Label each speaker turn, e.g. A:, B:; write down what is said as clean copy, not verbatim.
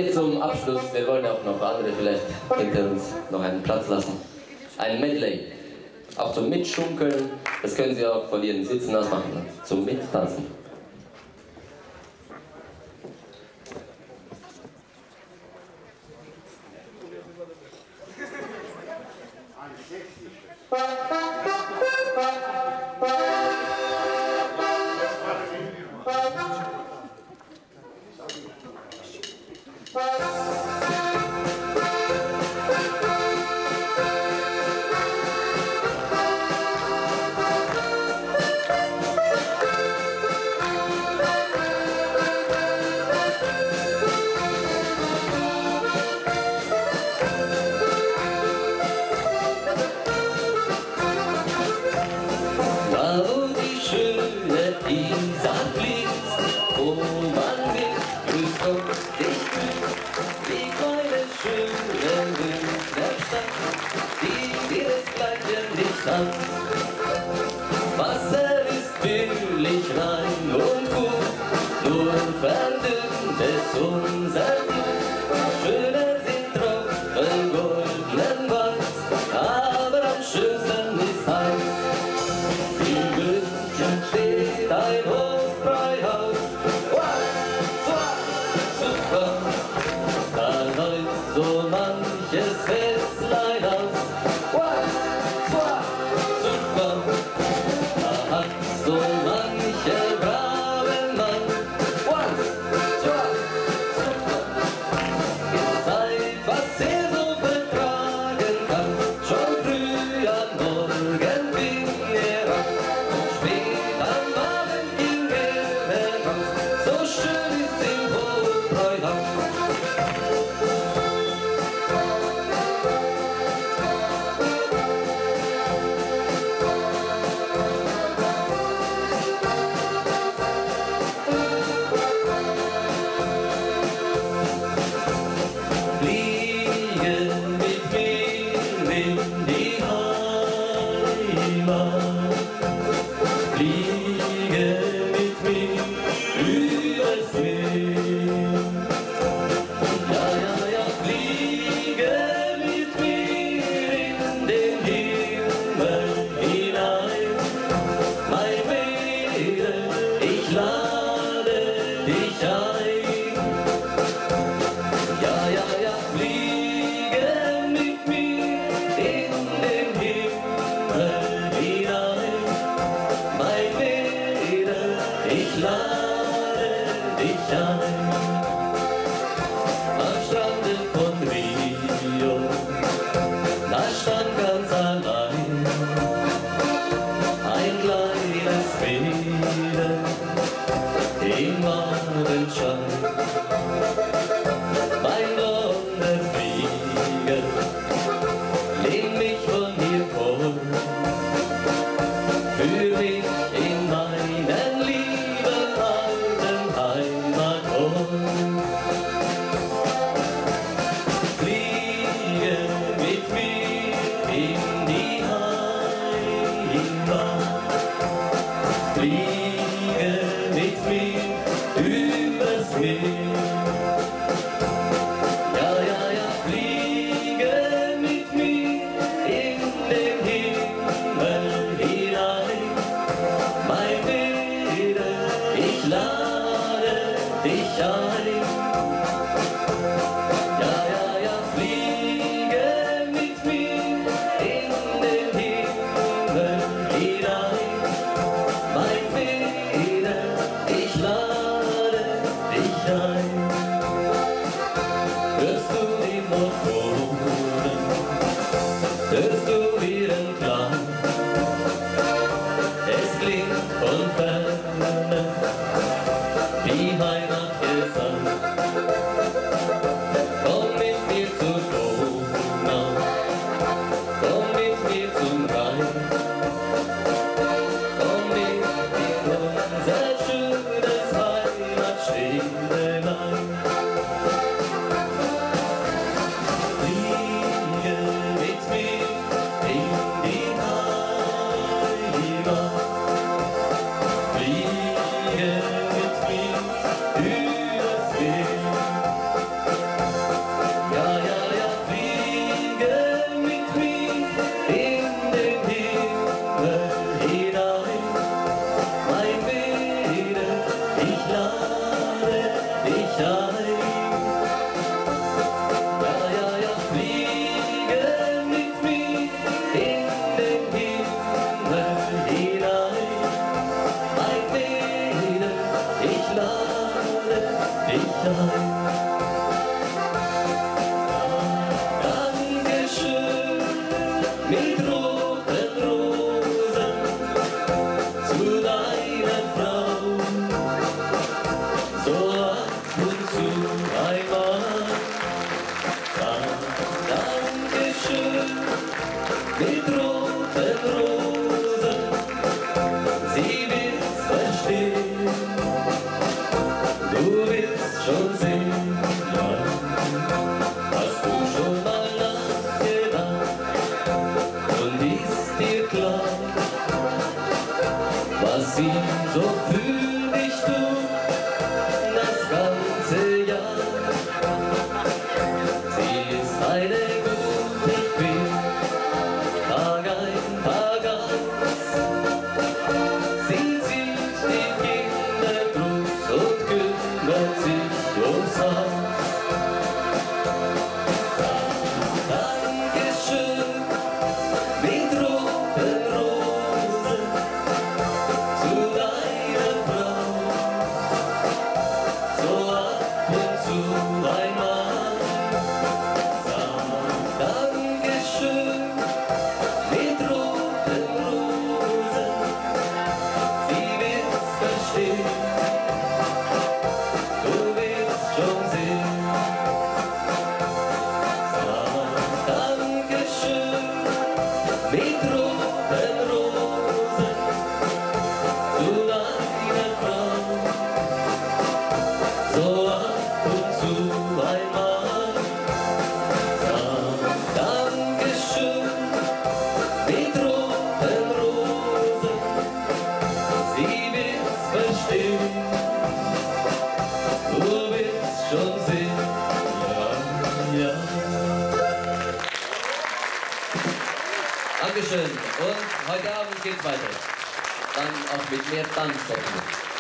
A: jetzt zum Abschluss, wir wollen auch noch andere vielleicht hinter uns noch einen Platz lassen. Ein Medley, auch zum Mitschunkeln, das können Sie auch von Ihren Sitzen aus machen, zum Mittanzen.
B: Isar fließt, wo man mit grüßt Gott dich grüßt, die kleine schöne Winterstadt, die ihresgleichen nicht hat. Wasser ist billig, rein und gut, nur verdünnt es unser Blut. Schöner sind Tropfen goldenen Wald, aber am schönsten ist heiß. In München steht ein Hofbräuhaus, super, da läuft so manches Festlein aus, super, da hat so mancher brave Mann, super, mit roten Rosen, sie wird's verstehen, du wirst schon sehen, ja, ja.
A: Dankeschön. Und heute Abend geht's weiter. Dann auch mit mehr Tanz.